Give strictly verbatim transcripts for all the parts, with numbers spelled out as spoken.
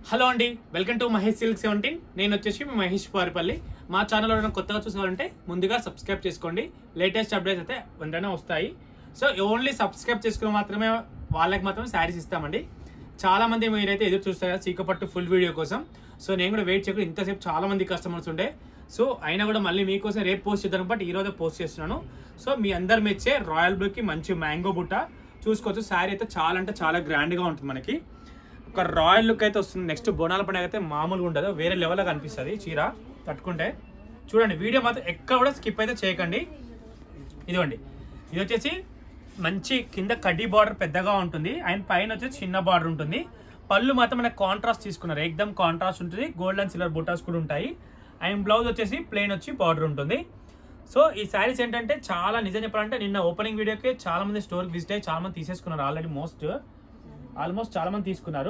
Hello అండి, welcome to Mahesh silk seventeen. నేను వచ్చేసి మీ మహేష్ పారిపల్లి. మా ఛానల్లో కొత్తగా చూసారంటే ముందుగా సబ్స్క్రైబ్ చేసుకోండి. లేటెస్ట్ అప్డేట్స్ అయితే వెంటనే వస్తాయి. సో ఓన్లీ సబ్స్క్రైబ్ చేసుకుని మాత్రమే వాళ్ళకి మాత్రమే శారీస్ ఇస్తామండి. చాలా మంది మీరైతే ఎదురు చూస్తారు కదా చీకపట్టు ఫుల్ వీడియో కోసం. సో నేను కూడా వెయిట్ చేయకుండా ఇంతసేపు చాలా మంది కస్టమర్స్ ఉండే. సో అయినా కూడా మళ్ళీ మీకోసం రేపు పోస్ట్ చేద్దాం బట్ ఈ రోజు పోస్ట్ చేస్తున్నాను. సో మీ అందరు మెచ్చే రాయల్ బ్లూకి మంచి మ్యాంగో బుట్ట చూసుకోవచ్చు. శారీ అయితే చాలా అంటే చాలా గ్రాండ్గా ఉంటుంది. మనకి ఒక రాయల్ లుక్ అయితే వస్తుంది. నెక్స్ట్ బోనాల పండుగ అయితే మామూలుగా ఉండదు, వేరే లెవెల్లో కనిపిస్తుంది చీర కట్టుకుంటే. చూడండి, వీడియో మాత్రం ఎక్కడ కూడా స్కిప్ అయితే చేయకండి. ఇదిగోండి, ఇది వచ్చేసి మంచి కింద కడ్డీ బార్డర్ పెద్దగా ఉంటుంది అండ్ పైన వచ్చేసి చిన్న బార్డర్ ఉంటుంది. పళ్ళు మాత్రం మనకు కాంట్రాస్ట్ తీసుకున్నారు, ఎక్దమ్ కాంట్రాస్ట్ ఉంటుంది. గోల్డ్ అండ్ సిల్వర్ బుటాస్ కూడా ఉంటాయి. అండ్ బ్లౌజ్ వచ్చేసి ప్లెయిన్ వచ్చి బార్డర్ ఉంటుంది. సో ఈ శారీస్ ఏంటంటే చాలా నిజం చెప్పాలంటే నిన్న ఓపెనింగ్ వీడియోకి చాలా మంది స్టోర్కి విజిట్ అయ్యి చాలా మంది తీసేసుకున్నారు ఆల్రెడీ. మోస్ట్ ఆల్మోస్ట్ చాలా మంది తీసుకున్నారు,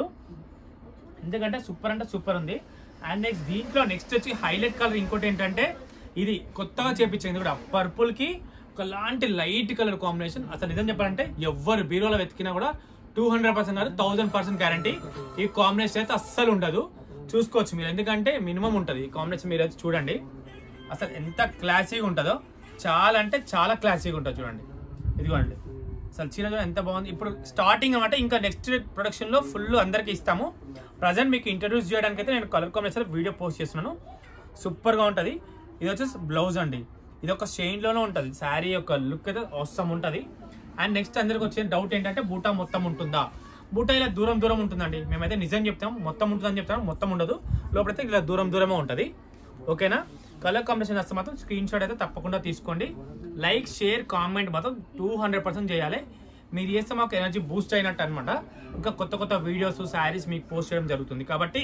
ఎందుకంటే సూపర్ అంటే సూపర్ ఉంది. అండ్ నెక్స్ట్ దీంట్లో నెక్స్ట్ వచ్చి హైలైట్ కలర్ ఇంకోటి ఏంటంటే ఇది కొత్తగా చేపించింది కూడా పర్పుల్ కి ఒకలాంటి లైట్ కలర్ కాంబినేషన్. అసలు నిజం చెప్పాలంటే ఎవరు బీరోలో వెతికినా కూడా టూ హండ్రెడ్ పర్సెంట్ కాదు థౌసండ్ పర్సెంట్ గ్యారంటీ ఈ కాంబినేషన్ అయితే అస్సలు ఉండదు. చూసుకోవచ్చు మీరు, ఎందుకంటే మినిమం ఉంటుంది ఈ కాంబినేషన్. మీరు అయితే చూడండి అసలు ఎంత క్లాసీగా ఉంటుందో, చాలా అంటే చాలా క్లాసీగా ఉంటుంది. చూడండి ఇదిగోండి, అసలు చీర ఎంత బాగుంది. ఇప్పుడు స్టార్టింగ్ అనమాట, ఇంకా నెక్స్ట్ ప్రొడక్షన్ లో ఫుల్ అందరికి ఇస్తాము. ప్రజెంట్ మీకు ఇంట్రడ్యూస్ చేయడానికి అయితే నేను కలర్ కాంబినేషన్ వీడియో పోస్ట్ చేస్తున్నాను. సూపర్ గా ఉంటుంది. ఇది వచ్చేసి బ్లౌజ్ అండి, ఇది ఒక షైన్ లోనే ఉంటుంది. శారీ యొక్క లుక్ అయితే అవసరం ఉంటుంది. అండ్ నెక్స్ట్ అందరికి వచ్చే డౌట్ ఏంటంటే బూటా మొత్తం ఉంటుందా? బూటా ఇలా దూరం దూరం ఉంటుందండి. మేమైతే నిజం చెప్తాం, మొత్తం ఉంటుందని చెప్తాం, మొత్తం ఉండదు. లోపలైతే ఇలా దూరం దూరమే ఉంటుంది. ఓకేనా? కలర్ కాంబినేషన్ వస్తే మాత్రం స్క్రీన్ షాట్ అయితే తప్పకుండా తీసుకోండి. లైక్ షేర్ కామెంట్ మాత్రం టూ హండ్రెడ్ పర్సెంట్ చేయాలి. మీరు చేస్తే మాకు ఎనర్జీ బూస్ట్ అయినట్టు అనమాట. ఇంకా కొత్త కొత్త వీడియోస్ శారీస్ మీకు పోస్ట్ చేయడం జరుగుతుంది కాబట్టి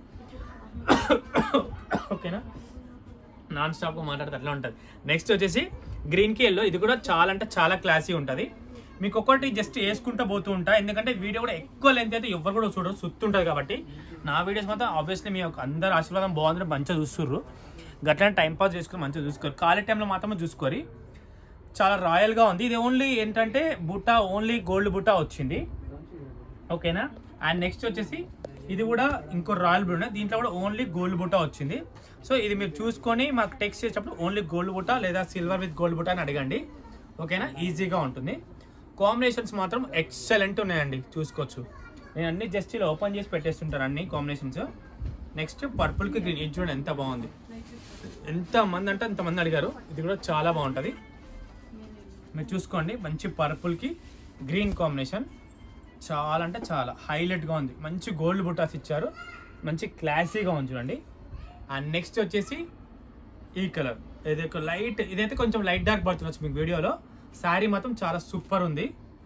ఓకేనా, నాన్ స్టాప్గా మాట్లాడితే అట్లా ఉంటుంది. నెక్స్ట్ వచ్చేసి గ్రీన్కి ఎల్లో, ఇది కూడా చాలా అంటే చాలా క్లాసీ ఉంటుంది. మీకు ఒకటి జస్ట్ వేసుకుంటూ పోతూ ఉంటా, ఎందుకంటే వీడియో కూడా ఎక్కువ లెంత్ అయితే ఎవరు కూడా చూడరు, సుత్తుంటుంది కాబట్టి. నా వీడియోస్ మాత్రం ఆబ్వియస్లీ మీ అందరు ఆశీర్వాదం బాగుందని మంచిగా చూస్తుర్రు. గట్లనే టైం పాస్ చేసుకుని మంచిగా చూసుకోరు, ఖాళీ టైంలో మాత్రమే చూసుకోరు. చాలా రాయల్గా ఉంది. ఇది ఓన్లీ ఏంటంటే బుట్ట ఓన్లీ గోల్డ్ బుట్ట వచ్చింది. ఓకేనా? అండ్ నెక్స్ట్ వచ్చేసి ఇది కూడా ఇంకో రాయల్ బ్లూ, దీంట్లో కూడా ఓన్లీ గోల్డ్ బుట్ట వచ్చింది. సో ఇది మీరు చూసుకొని మాకు టెక్స్ట్ చేసేటప్పుడు ఓన్లీ గోల్డ్ బుట్ట లేదా సిల్వర్ విత్ గోల్డ్ బుట్ట అని అడగండి. ఓకేనా? ఈజీగా ఉంటుంది. కాంబినేషన్స్ మాత్రం ఎక్సలెంట్ ఉన్నాయండి, చూసుకోవచ్చు. నేను అన్ని జస్ట్ ఇలా ఓపెన్ చేసి పెట్టేస్తుంటాను అన్ని కాంబినేషన్స్. నెక్స్ట్ పర్పుల్కి గ్రీన్, ఇది చూడండి ఎంత బాగుంది. ఎంతమంది అంటే అంతమంది అడిగారు. ఇది కూడా చాలా బాగుంటుంది. మీరు చూసుకోండి, మంచి పర్పుల్కి గ్రీన్ కాంబినేషన్ చాలా అంటే చాలా హైలైట్గా ఉంది. మంచి గోల్డ్ బుటాస్ ఇచ్చారు, మంచి క్లాసీగా ఉంది చూడండి. అండ్ నెక్స్ట్ వచ్చేసి ఈ కలర్, ఇది లైట్, ఇదైతే కొంచెం లైట్ డార్క్ పడుతుండొచ్చు మీకు వీడియోలో. శారీ మాత్రం చాలా సూపర్ ఉంది,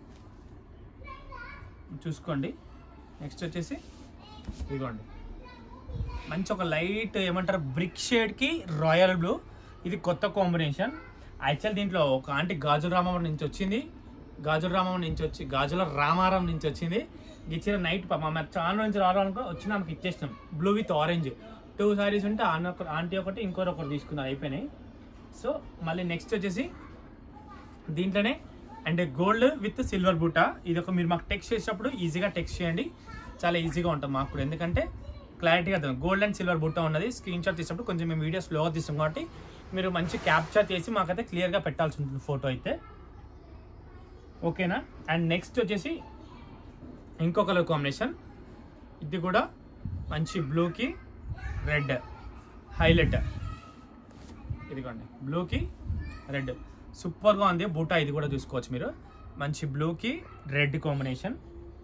చూసుకోండి. నెక్స్ట్ వచ్చేసి ఇదిగోండి, మంచి ఒక లైట్ ఏమంటారు బ్రిక్ షేడ్కి రాయల్ బ్లూ. ఇది కొత్త కాంబినేషన్. యాక్చువల్ దీంట్లో ఒక ఆంటీ గాజుల రామవరం నుంచి వచ్చింది, గాజుల రామవరం నుంచి వచ్చి గాజుల రామారం నుంచి వచ్చింది. ఇచ్చిన నైట్ మా చాలా నుంచి రావాలనుకో వచ్చి నాకు ఇచ్చేసినాం. Blue with orange two saris ఉంటే ఆంటీ ఒకటి ఇంకోటి ఒకటి తీసుకున్నారు, అయిపోయినాయి. సో మళ్ళీ నెక్స్ట్ వచ్చేసి దీంట్లోనే అండ్ గోల్డ్ విత్ సిల్వర్ బూటా. ఇది ఒక మీరు మాకు టెక్స్ట్ చేసేటప్పుడు ఈజీగా టెక్స్ట్ చేయండి, చాలా ఈజీగా ఉంటుంది మాకు కూడా, ఎందుకంటే క్లారిటీగా అర్థం. గోల్డ్ అండ్ సిల్వర్ బుట్ట ఉన్నది. స్క్రీన్ షాట్ తీసినప్పుడు కొంచెం మేము వీడియో స్లోగా తీస్తాం కాబట్టి మీరు మంచి క్యాప్చర్ చేసి మాకైతే క్లియర్గా పెట్టాల్సి ఉంటుంది ఫోటో అయితే. ఓకేనా? అండ్ నెక్స్ట్ వచ్చేసి ఇంకో కలర్ కాంబినేషన్, ఇది కూడా మంచి బ్లూకి రెడ్ హైలైట్. ఇదిగోండి బ్లూకి రెడ్ సూపర్గా ఉంది బూటా. ఇది కూడా చూసుకోవచ్చు మీరు, మంచి బ్లూకి రెడ్ కాంబినేషన్.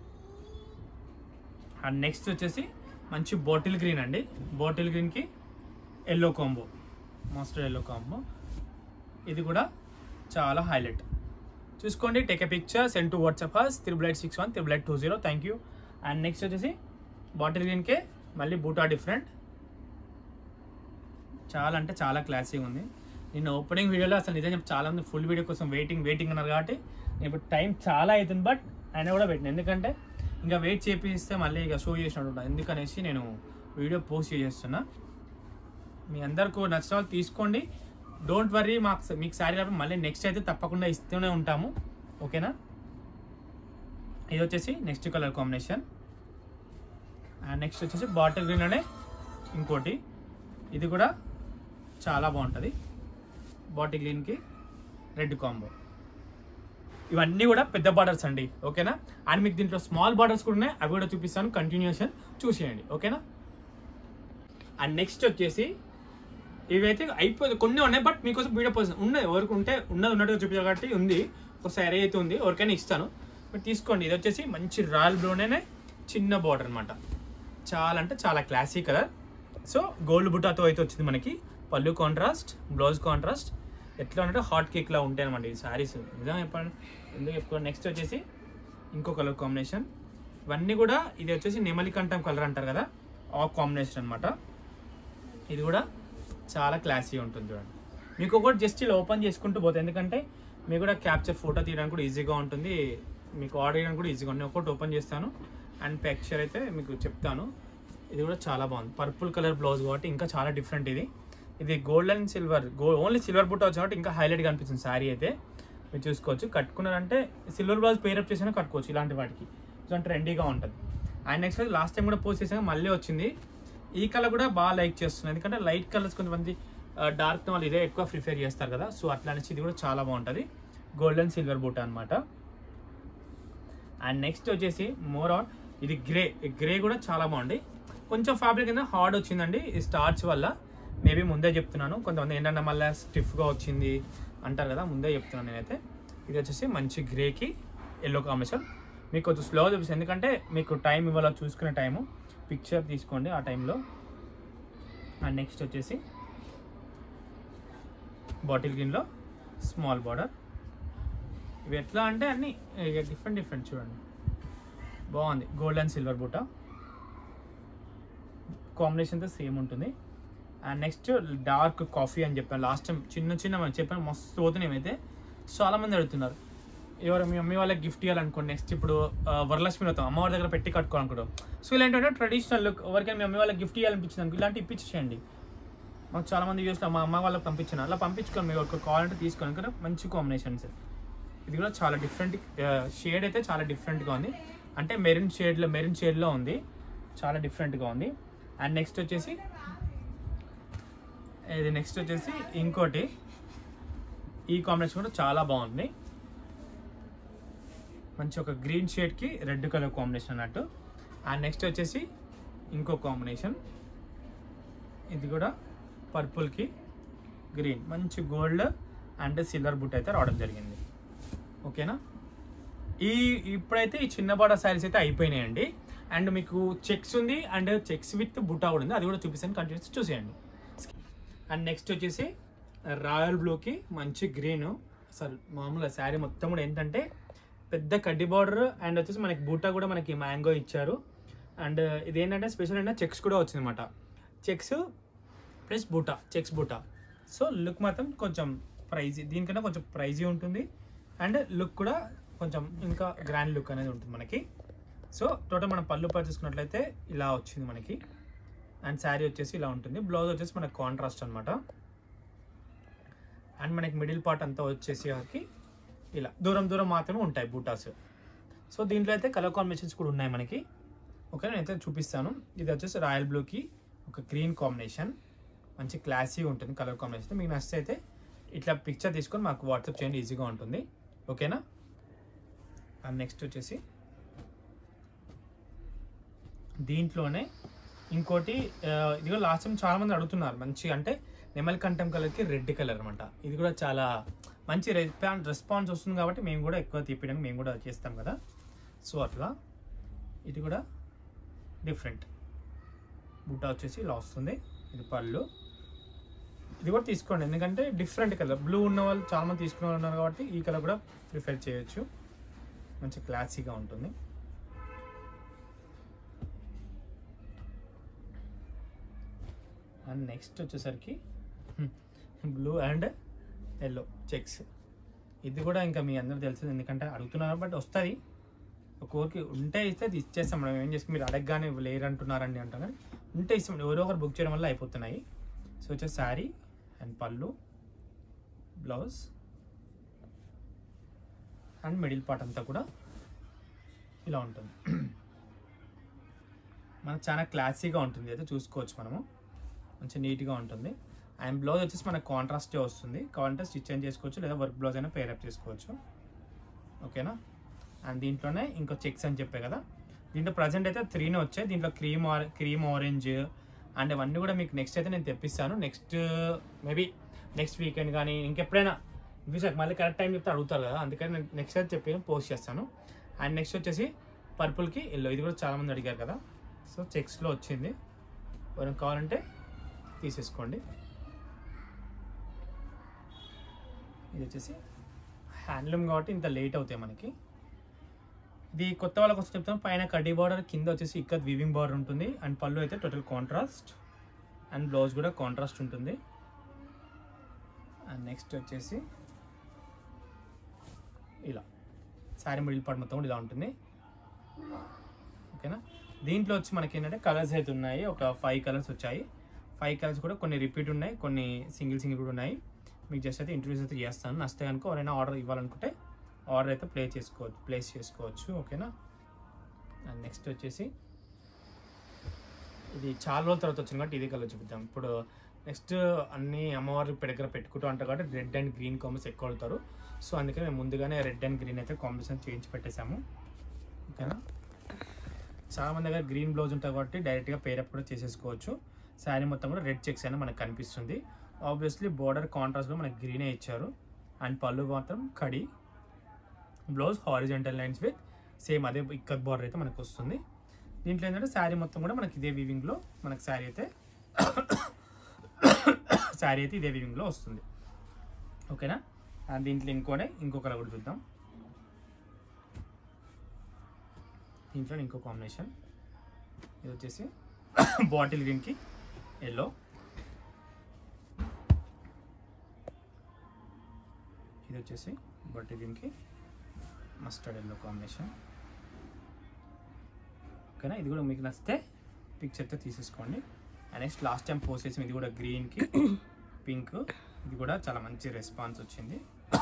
అండ్ నెక్స్ట్ వచ్చేసి మంచి బాటిల్ గ్రీన్ అండి, బాటిల్ గ్రీన్కి yellow combo, mustard yellow combo. ఇది కూడా చాలా హైలైట్. చూసుకోండి, take a picture, send to WhatsApp us triple eight six one triple eight two zero. Thank you. And next వచ్చేసి bottle గ్రీన్కే మళ్ళీ బూటా డిఫరెంట్, చాలా అంటే చాలా క్లాసీగా ఉంది. నేను ఓపెనింగ్ వీడియోలో అసలు నిజం చెప్పి చాలా మంది ఫుల్ వీడియో కోసం వెయిటింగ్ వెయిటింగ్ అన్నారు కాబట్టి నేను ఇప్పుడు టైం చాలా అవుతుంది బట్ అయినా కూడా పెట్టిన, ఎందుకంటే ఇంకా వెయిట్ చేపిస్తే మళ్ళీ ఇక షో చేసినట్టు ఉంటుంది, ఎందుకనేసి నేను వీడియో పోస్ట్ చేస్తున్నా. మీ అందరికీ నచ్చిన వాళ్ళు తీసుకోండి, డోంట్ వర్రీ. మాకు మీకు శారీ రాబట్టి మళ్ళీ నెక్స్ట్ అయితే తప్పకుండా ఇస్తూనే ఉంటాము. ఓకేనా? ఇది వచ్చేసి next colour combination. And and next వచ్చేసి బాటిల్ గ్రీన్ అనే ఇంకోటి, ఇది కూడా చాలా బాగుంటుంది, బాటిల్ గ్రీన్కి రెడ్ కాంబో. ఇవన్నీ కూడా పెద్ద బార్డర్స్ అండి, ఓకేనా. అండ్ మీకు దీంట్లో స్మాల్ బార్డర్స్ కూడా ఉన్నాయి, అవి కూడా చూపిస్తాను, కంటిన్యూషన్ చూసేయండి, ఓకేనా. అండ్ నెక్స్ట్ వచ్చేసి ఇవైతే అయిపోయింది, కొన్ని ఉన్నాయి బట్ మీకోసం వీడియో పోస్ట్ ఉన్నది, ఎవరికి ఉంటే ఉన్నది ఉన్నట్టుగా చూపించాలి కాబట్టి ఉంది, ఒక శారీ అయితే ఉంది, ఎవరికైనా ఇస్తాను, బట్ తీసుకోండి. ఇది వచ్చేసి మంచి రాయల్ బ్లూనే చిన్న బార్డర్ అనమాట, చాలా అంటే చాలా క్లాసీ కలర్. సో గోల్డ్ బుటాతో అయితే వచ్చింది మనకి, పళ్ళు కాంట్రాస్ట్, బ్లౌజ్ కాంట్రాస్ట్, ఎట్లా అంటే హాట్ కేక్ లా ఉంటాయి అనమాట ఈ శారీస్. నిజంగా చెప్పండి, ఎందుకు చెప్పుకోండి. నెక్స్ట్ వచ్చేసి ఇంకో కలర్ కాంబినేషన్, ఇవన్నీ కూడా ఇది వచ్చేసి నెమలికంఠం కలర్ అంటారు కదా, ఆ కాంబినేషన్ అనమాట. ఇది కూడా చాలా క్లాసీ ఉంటుంది చూడండి. మీకు ఒకటి జస్ట్ ఇలా ఓపెన్ చేసుకుంటూ పోతుంది, ఎందుకంటే మీకు కూడా క్యాప్చర్ ఫోటో తీయడానికి కూడా ఈజీగా ఉంటుంది, మీకు ఆర్డర్ చేయడానికి కూడా ఈజీగా ఉంటుంది. ఒకటి ఓపెన్ చేస్తాను అండ్ పిక్చర్ అయితే మీకు చెప్తాను. ఇది కూడా చాలా బాగుంది, పర్పుల్ కలర్ బ్లౌజ్ కాబట్టి ఇంకా చాలా డిఫరెంట్. ఇది ఇది gold and silver, go only silver బుట్ట వచ్చి కాబట్టి ఇంకా హైలైట్గా అనిపిస్తుంది శారీ అయితే. మీరు చూసుకోవచ్చు, కట్టుకున్నారంటే సిల్వర్ బ్లౌజ్ పేరప్ చేసినా కట్టుకోవచ్చు ఇలాంటి వాటికి, సో ట్రెండీగా ఉంటుంది. అండ్ నెక్స్ట్ లాస్ట్ టైం కూడా పోస్ట్ చేసాక మళ్ళీ వచ్చింది, ఈ కలర్ కూడా బాగా లైక్ చేస్తున్నాను, ఎందుకంటే లైట్ కలర్స్ కొంతమంది డార్క్ వాళ్ళు ఇదే ఎక్కువ ప్రిఫర్ చేస్తారు కదా, సో అట్లా అనేసి ఇది కూడా చాలా బాగుంటుంది, గోల్డ్ అండ్ సిల్వర్ బూట అనమాట. అండ్ నెక్స్ట్ వచ్చేసి మోర్ ఆన్ ఇది గ్రే, గ్రే కూడా చాలా బాగుంది, కొంచెం ఫ్యాబ్రిక్ అయినా హార్డ్ వచ్చిందండి ఈ స్టార్చ్ వల్ల, మేబీ ముందే చెప్తున్నాను. కొంతమంది ఏంటంటే మళ్ళీ స్టిఫ్గా వచ్చింది అంటారు కదా, ముందే చెప్తున్నాను నేనైతే. ఇది వచ్చేసి మంచి గ్రేకి ఎల్లో కాంబినేషన్, మీకు కొంచెం స్లో చూపిస్తుంది ఎందుకంటే మీకు టైం ఇవ్వాల, చూసుకునే టైము, పిక్చర్ తీసుకోండి ఆ టైంలో. అండ్ నెక్స్ట్ వచ్చేసి బాటిల్ గ్రీన్లో స్మాల్ బార్డర్, ఇవి ఎట్లా అంటే అన్నీ డిఫరెంట్ డిఫరెంట్ చూడండి, బాగుంది. గోల్డ్ అండ్ సిల్వర్ బూట కాంబినేషన్తో సేమ్ ఉంటుంది. అండ్ నెక్స్ట్ డార్క్ కాఫీ అని చెప్పాను లాస్ట్ టైం, చిన్న చిన్న మనం చెప్పాను, మస్తు పోతున్నాయి అయితే చాలామంది అడుగుతున్నారు. ఎవరు మీ మమ్మీ వాళ్ళకి గిఫ్ట్ ఇవ్వాలనుకోండి, నెక్స్ట్ ఇప్పుడు వరలక్ష్మి వ్రతం అమ్మవారి దగ్గర పెట్టి కట్టుకోవాలనుకుంటాం, సో ఇలాంటి ట్రెడిషనల్ లుక్, ఎవరికైనా మీ మమ్మీ వాళ్ళకి గిఫ్ట్ ఇవ్వాలనిపించింది అనుకో ఇలాంటి ఇప్పించేయండి. మాకు చాలామంది చూసిన మా అమ్మ వాళ్ళకి పంపించాను, అలా పంపించుకోండి, మీరు ఒక కావాలంటే తీసుకోండి కదా, మంచి కాంబినేషన్స్. ఇది కూడా చాలా డిఫరెంట్ షేడ్ అయితే చాలా డిఫరెంట్గా ఉంది, అంటే మెరూన్ షేడ్లో మెరూన్ షేడ్లో ఉంది, చాలా డిఫరెంట్గా ఉంది. అండ్ నెక్స్ట్ వచ్చేసి ఇది నెక్స్ట్ వచ్చేసి ఇంకోటి, ఈ కాంబినేషన్ కూడా చాలా బాగుంది, మంచి ఒక గ్రీన్ షేడ్కి రెడ్ కలర్ కాంబినేషన్ అన్నట్టు. అండ్ నెక్స్ట్ వచ్చేసి ఇంకో కాంబినేషన్, ఇది కూడా పర్పుల్కి గ్రీన్, మంచి గోల్డ్ అండ్ సిల్వర్ బుట్ అయితే రావడం జరిగింది, ఓకేనా. ఈ ఇప్పుడైతే ఈ చిన్న బార్డర్ శారీస్ అయితే అయిపోయినాయండి. అండ్ మీకు చెక్స్ ఉంది అండ్ చెక్స్ విత్ బుట్టా కూడా ఉంది, అది కూడా చూపిస్తాను, కంటిన్యూస్ చూసేయండి. అండ్ నెక్స్ట్ వచ్చేసి రాయల్ బ్లూకి మంచి గ్రీన్, అసలు మామూలుగా శారీ మొత్తం కూడా ఏంటంటే పెద్ద కడ్డీ బార్డర్, అండ్ వచ్చేసి మనకి బూటా కూడా మనకి మ్యాంగో ఇచ్చారు. అండ్ ఇది ఏంటంటే స్పెషల్ అంటే చెక్స్ కూడా వచ్చింది అనమాట, చెక్స్ ప్లస్ బూటా, చెక్స్ బూటా. సో లుక్ మాత్రం కొంచెం ప్రైజీ, దీనికన్నా కొంచెం ప్రైజీ ఉంటుంది, అండ్ లుక్ కూడా కొంచెం ఇంకా గ్రాండ్ లుక్ అనేది ఉంటుంది మనకి. సో టోటల్ మనం పళ్ళు పై చూసుకున్నట్లయితే ఇలా వచ్చింది మనకి, అండ్ శారీ వచ్చేసి ఇలా ఉంటుంది, బ్లౌజ్ వచ్చేసి మనకి కాంట్రాస్ట్ అనమాట. అండ్ మనకి మిడిల్ పార్ట్ అంతా వచ్చేసి ఇలా దూరం దూరం మాత్రమే ఉంటాయి బూటాస్. సో దీంట్లో అయితే కలర్ కాంబినేషన్స్ కూడా ఉన్నాయి మనకి, ఓకే నేనైతే చూపిస్తాను. ఇది వచ్చేసి రాయల్ బ్లూకి ఒక గ్రీన్ కాంబినేషన్, మంచి క్లాసీ ఉంటుంది కలర్ కాంబినేషన్. మీకు నచ్చితే అయితే ఇట్లా పిక్చర్ తీసుకొని మాకు వాట్సాప్ చేయండి, ఈజీగా ఉంటుంది, ఓకేనా. అండ్ నెక్స్ట్ వచ్చేసి దీంట్లోనే ఇంకోటి, ఇది కూడా లాస్ట్ టైం చాలా మంది అడుగుతున్నారు, మంచి అంటే నెమలి కంఠం కలర్కి రెడ్ కలర్ అనమాట. ఇది కూడా చాలా మంచి రెస్పాన్స్ రెస్పాన్స్ వస్తుంది కాబట్టి మేము కూడా ఎక్కువ తీపించడానికి మేము కూడా చేస్తాం కదా, సో అట్లా. ఇది కూడా డిఫరెంట్ బుట్ట వచ్చేసి ఇలా వస్తుంది, ఇది పళ్ళు. ఇది కూడా తీసుకోండి ఎందుకంటే డిఫరెంట్ కలర్, బ్లూ ఉన్న వాళ్ళు చాలా మంది తీసుకునే వాళ్ళు ఉన్నారు కాబట్టి ఈ కలర్ కూడా ప్రిఫర్ చేయొచ్చు, మంచి క్లాసీగా ఉంటుంది. అండ్ నెక్స్ట్ వచ్చేసరికి బ్లూ అండ్ ఎల్లో చెక్స్, ఇది కూడా ఇంకా మీ అందరూ తెలుసు ఎందుకంటే అడుగుతున్నారు, బట్ వస్తుంది ఒక్కొక్కరికి ఉంటే ఇస్తే అది ఇచ్చేస్తాం మనం, ఏం చేసుకుని మీరు అడగగానే లేరు అంటున్నారండి అంటాం కానీ ఉంటే ఇస్తాం, ఎవరో ఒకరు బుక్ చేయడం వల్ల అయిపోతున్నాయి. సో వచ్చే శారీ అండ్ పళ్ళు, బ్లౌజ్ అండ్ మిడిల్ పార్ట్ అంతా కూడా ఇలా ఉంటుంది. మనకు చాలా క్లాసీగా ఉంటుంది, అయితే చూసుకోవచ్చు మనము, మంచి నీట్గా ఉంటుంది. అండ్ బ్లౌజ్ వచ్చేసి మనకు కాంట్రాస్టే వస్తుంది, కావాలంటే స్టిచ్ చేంజ్ చేసుకోవచ్చు లేదా వర్క్ బ్లౌజ్ అయినా పేరప్ చేసుకోవచ్చు. ఓకేనా. అండ్ దీంట్లోనే ఇంకో చెక్స్ అని చెప్పే కదా, దీంట్లో ప్రజెంట్ అయితే త్రీనే వచ్చాయి. దీంట్లో cream or cream orange and అవన్నీ కూడా మీకు నెక్స్ట్ అయితే నేను తెప్పిస్తాను. నెక్స్ట్ మేబీ నెక్స్ట్ వీకెండ్ కానీ ఇంకెప్పుడైనా ఫ్యూచర్ మళ్ళీ కరెక్ట్ టైం చెప్తే అడుగుతారు కదా, అందుకని నేను నెక్స్ట్ అయితే చెప్పి పోస్ట్ చేస్తాను. అండ్ నెక్స్ట్ వచ్చేసి పర్పుల్కి ఎల్లో, ఇది కూడా చాలామంది అడిగారు కదా. సో చెక్స్లో వచ్చింది, మనం కావాలంటే తీసేసుకోండి. ఇది వచ్చేసి హ్యాండ్లూమ్ కాబట్టి ఇంత లేట్ అవుతాయి మనకి. ఇది కొత్త వాళ్ళకి వచ్చి చెప్తాను, పైన కడ్డీ బార్డర్, కింద వచ్చేసి ఇక్కత్ వీవింగ్ బార్డర్ ఉంటుంది. అండ్ పళ్ళు అయితే టోటల్ కాంట్రాస్ట్ అండ్ బ్లౌజ్ కూడా కాంట్రాస్ట్ ఉంటుంది. అండ్ నెక్స్ట్ వచ్చేసి ఇలా శారీ మిడిల్ పార్ట్ మొత్తం కూడా ఇలా ఉంటుంది. ఓకేనా. దీంట్లో వచ్చి మనకి ఏంటంటే కలర్స్ అయితే ఉన్నాయి, ఒక ఫైవ్ కలర్స్ వచ్చాయి. ఫైవ్ కలర్స్ కూడా కొన్ని రిపీట్ ఉన్నాయి, కొన్ని సింగిల్ సింగిల్ కూడా ఉన్నాయి. మీకు జస్ట్ అయితే ఇంట్రడ్యూస్ అయితే చేస్తాను. నచ్చితే కనుక ఎవరైనా ఆర్డర్ ఇవ్వాలనుకుంటే ఆర్డర్ అయితే ప్లే చేసుకోవచ్చు ప్లేస్ చేసుకోవచ్చు. ఓకేనా. అండ్ నెక్స్ట్ వచ్చేసి ఇది చాలా రోజుల తర్వాత వచ్చింది కాబట్టి ఇది కలర్ చూపిద్దాం. ఇప్పుడు నెక్స్ట్ అన్ని అమ్మవారి దగ్గర పెట్టుకుంటూ ఉంటారు కాబట్టి రెడ్ అండ్ గ్రీన్ కాంబినేషన్ ఎక్కువ వెళ్తారు. సో అందుకని మేము ముందుగానే రెడ్ అండ్ గ్రీన్ అయితే కాంబినేషన్ చేయించి పెట్టేశాము. ఓకేనా. చాలామంది దగ్గర గ్రీన్ బ్లౌజ్ ఉంటుంది కాబట్టి డైరెక్ట్గా పేరప్ కూడా చేసేసుకోవచ్చు. శారీ మొత్తం కూడా రెడ్ చెక్స్ అయినా మనకు కనిపిస్తుంది. ఆబ్వియస్లీ బోర్డర్ కాంట్రాస్ట్లో మనకి గ్రీనే ఇచ్చారు. అండ్ పళ్ళు మాత్రం కడి, blouse horizontal lines with same అదే ఇక్కత్ బార్డర్ అయితే మనకు వస్తుంది. దీంట్లో ఏంటంటే శారీ మొత్తం కూడా మనకి ఇదే వీవింగ్లో మనకి శారీ అయితే శారీ అయితే ఇదే వీవింగ్లో వస్తుంది. ఓకేనా. అండ్ దీంట్లో ఇంకోనే ఇంకో కలర్ కూడా చూద్దాం. దీంట్లో ఇంకో కాంబినేషన్, ఇది వచ్చేసి బాటిల్ గ్రీన్కి ఎల్లో, ఇది వచ్చేసి బాటిల్ గ్రీన్కి మస్టర్డ్ ఎల్లో కాంబినేషన్. ఓకేనా. ఇది కూడా మీకు నచ్చితే పిక్చర్ అయితే తీసేసుకోండి. And next last time post చేసిన ఇది కూడా గ్రీన్కి పింక్, ఇది కూడా చాలా మంచి రెస్పాన్స్ వచ్చింది,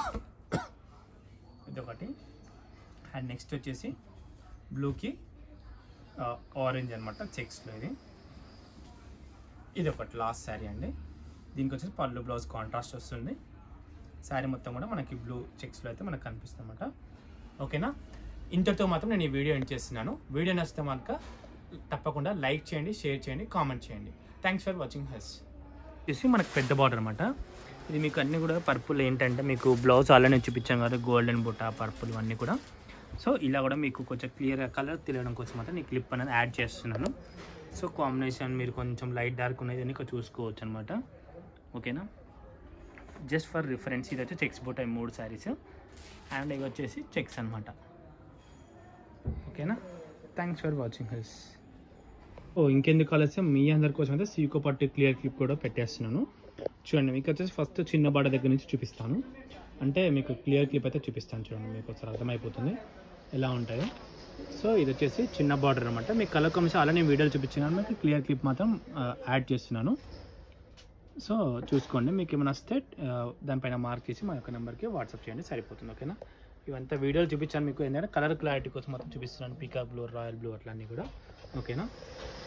ఇదొకటి. అండ్ నెక్స్ట్ వచ్చేసి బ్లూకి ఆరెంజ్ అనమాట చెక్స్లో, ఇది ఇది ఒకటి లాస్ట్ శారీ అండి. దీనికి వచ్చేసి పళ్ళు బ్లౌజ్ కాంట్రాస్ట్ వస్తుంది. శారీ మొత్తం కూడా మనకి బ్లూ చెక్స్లో అయితే మనకు కనిపిస్తుంది అనమాట. ఓకేనా. ఇంతటితో మాత్రం నేను ఈ వీడియో ఎండ్ చేస్తున్నాను. వీడియో నచ్చితే కనుక తప్పకుండా లైక్ చేయండి, షేర్ చేయండి, కామెంట్ చేయండి. Thanks for watching us. వచ్చేసి మనకు పెద్ద బార్డర్ అనమాట. ఇది మీకు అన్నీ కూడా పర్పుల్ ఏంటంటే మీకు బ్లౌజ్ ఆల్రెడీ చూపించాం కదా, గోల్డెన్ బుట్ట పర్పుల్ ఇవన్నీ కూడా. సో ఇలా కూడా మీకు కొంచెం క్లియర్గా కలర్ తెలియడం కోసం అయితే నేను క్లిప్ అనేది యాడ్ చేస్తున్నాను. సో కాంబినేషన్ మీరు కొంచెం లైట్ డార్క్ ఉన్నది అని చూసుకోవచ్చు అనమాట. ఓకేనా. జస్ట్ ఫర్ రిఫరెన్స్ ఇది వచ్చి చెక్స్ బుట్ట మూడు శారీస్ అండ్ ఇవి వచ్చేసి చెక్స్ అనమాట. ఓకేనా. Thanks for watching us. ఓ ఇంకెందుకు కలర్స్ మీ అందరి కోసం అయితే సీకో పట్టు క్లియర్ క్లిప్ కూడా పెట్టేస్తున్నాను. చూడండి, మీకు వచ్చేసి ఫస్ట్ చిన్న బార్డర్ దగ్గర నుంచి చూపిస్తాను, అంటే మీకు క్లియర్ క్లిప్ అయితే చూపిస్తాను. చూడండి, మీకు ఒకసారి అర్థమైపోతుంది ఎలా ఉంటాయో. సో ఇది వచ్చేసి చిన్న బార్డర్ అనమాట. మీకు కలర్ కాంబినేషన్ అలా నేను వీడియోలు చూపించినాను, మీకు క్లియర్ క్లిప్ మాత్రం యాడ్ చేస్తున్నాను. సో చూసుకోండి, మీకు ఏమైనా వస్తే దానిపైన మార్క్ చేసి మా యొక్క నెంబర్కి వాట్సాప్ చేయండి, సరిపోతుంది. ఓకేనా. ఇవంతా వీడియోలు చూపించాను మీకు, ఏంటంటే కలర్ క్లారిటీ కోసం మొత్తం చూపిస్తున్నాను. పీకాక్ బ్లూ, రాయల్ బ్లూ అట్లా అన్నీ కూడా. ఓకేనా.